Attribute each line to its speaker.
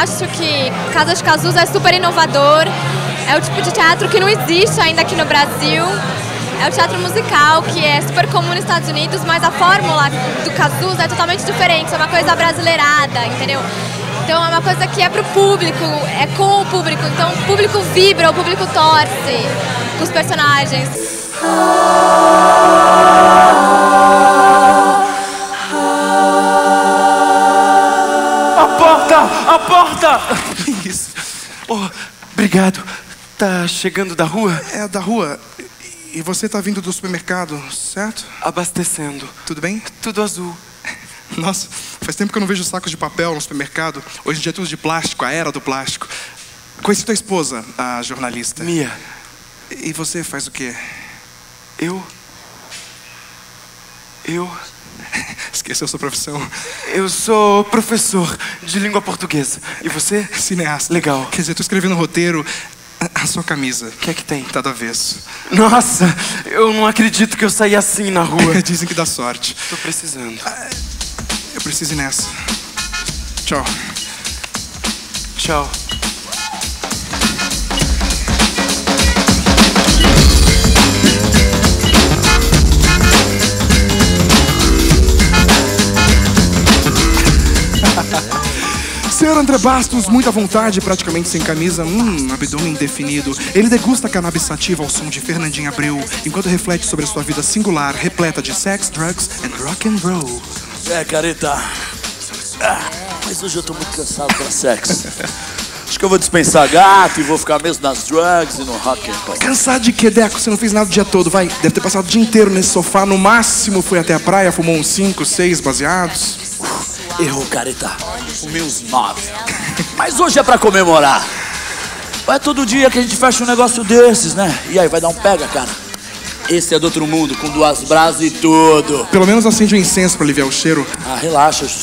Speaker 1: acho que Casa de Casusa é super inovador. É o tipo de teatro que não existe ainda aqui no Brasil. É o teatro musical, que é super comum nos Estados Unidos, mas a fórmula do Casusa é totalmente diferente. É uma coisa brasileirada, entendeu? Então é uma coisa que é pro público, é com o público. Então o público vibra, o público torce com os personagens.
Speaker 2: A porta! Isso. Oh, obrigado. Tá chegando da rua?
Speaker 3: É, da rua. E você tá vindo do supermercado, certo?
Speaker 2: Abastecendo.
Speaker 3: Tudo bem?
Speaker 2: Tudo azul.
Speaker 3: Nossa, faz tempo que eu não vejo sacos de papel no supermercado. Hoje em dia é tudo de plástico, a era do plástico. Conheci tua esposa, a jornalista.
Speaker 2: Mia.
Speaker 3: E você faz o quê?
Speaker 2: Eu?
Speaker 3: Esqueceu sua profissão?
Speaker 2: Eu sou professor de língua portuguesa. E você?
Speaker 3: Cineasta.
Speaker 2: Legal.
Speaker 3: Quer dizer, tô escrevendo no roteiro a sua camisa.
Speaker 2: O que é que tem?
Speaker 3: Tá do avesso.
Speaker 2: Nossa, eu não acredito que eu saí assim na rua.
Speaker 3: Dizem que dá sorte.
Speaker 2: Tô precisando.
Speaker 3: Eu preciso ir nessa. Tchau.
Speaker 2: Tchau.
Speaker 3: Senhor André Bastos, muita vontade, praticamente sem camisa, abdômen indefinido. Ele degusta cannabis sativa ao som de Fernandinha Abreu, enquanto reflete sobre a sua vida singular, repleta de sex, drugs and rock and roll.
Speaker 4: É, careta. Mas hoje eu tô muito cansado pra sexo. Acho que eu vou dispensar gato e vou ficar mesmo nas drugs e no rock and roll.
Speaker 3: Cansado de quê, Deco? Você não fez nada o dia todo, vai. Deve ter passado o dia inteiro nesse sofá. No máximo foi até a praia, fumou uns 5, 6 baseados.
Speaker 4: Errou, careta. Fumei uns 9. Mas hoje é pra comemorar. Não é todo dia que a gente fecha um negócio desses, né? E aí, vai dar um pega, cara? Esse é do outro mundo, com 2 brasas e tudo.
Speaker 3: Pelo menos acende um incenso pra aliviar o cheiro.
Speaker 4: Ah, relaxa.